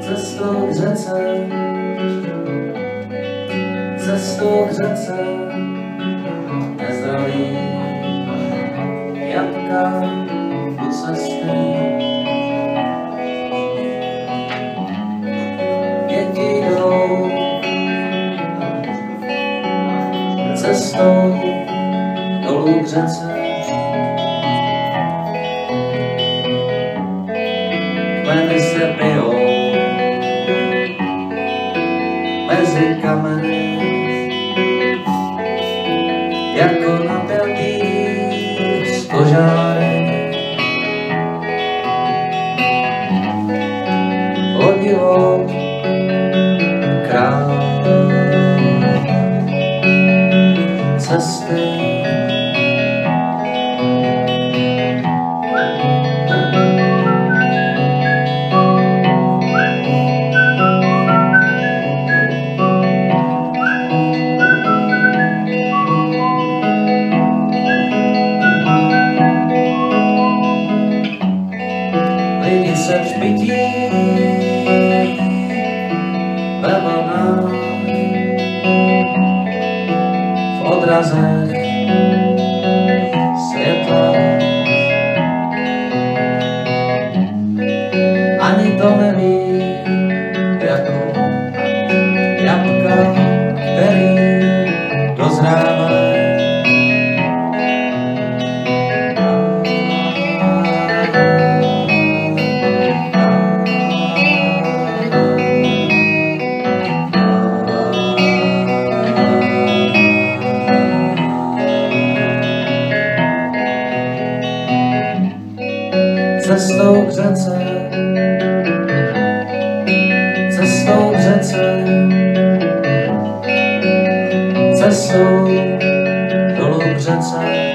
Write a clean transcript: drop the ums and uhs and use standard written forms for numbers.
Cestou k řece, cestou k řece, nezralý jablka u cesty. Děti jdou cestou dolů k řece. Kmeny se bijou mezi kameny, jako napjatý stožáry. Lodivo král cesty. Lidi se přpytí ve vlnách, v odrazech světla. Ani to neví, jako jablka, který dozrávají. Cestou k řece, cestou k řece, cestou dolů k řece.